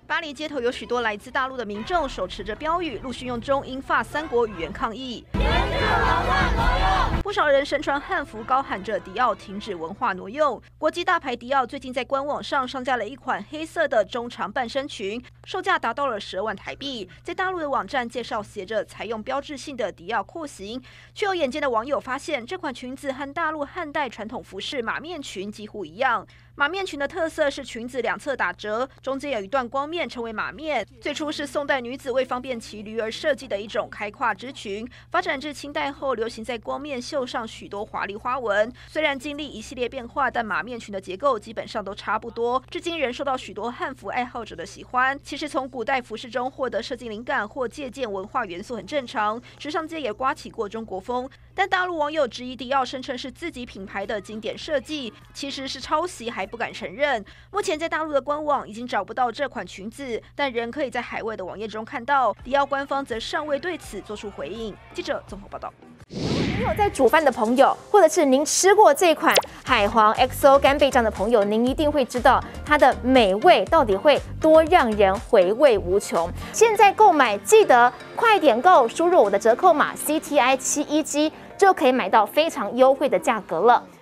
巴黎街头有许多来自大陆的民众，手持着标语，陆续用中英法3国语言抗议。不少人身穿汉服，高喊着迪奥停止文化挪用。国际大牌迪奥最近在官网上上架了一款黑色的中长半身裙，售价达到了12万台币。在大陆的网站介绍写着采用标志性的迪奥廓形，却有眼尖的网友发现这款裙子和大陆汉代传统服饰马面裙几乎一样。马面裙的特色是裙子两侧打折，中间有一段光面，称为马面。最初是宋代女子为方便骑驴而设计的一种开胯之裙，发展至清代后，流行在光面绣上许多华丽花纹。虽然经历一系列变化，但马面裙的结构基本上都差不多，至今仍受到许多汉服爱好者的喜欢。其实从古代服饰中获得设计灵感或借鉴文化元素很正常，时尚界也刮起过中国风。但大陆网友质疑迪奥声称是自己品牌的经典设计，其实是抄袭，还不敢承认。目前在大陆的官网已经找不到这款裙子，但仍可以在海外的网页中看到。迪奥官方则尚未对此做出回应。记者综合报道。 您有在煮饭的朋友，或者是您吃过这款海皇 XO 干贝酱的朋友，您一定会知道它的美味到底会多让人回味无穷。现在购买记得快点购，输入我的折扣码 CTI71G。就可以买到非常优惠的价格了。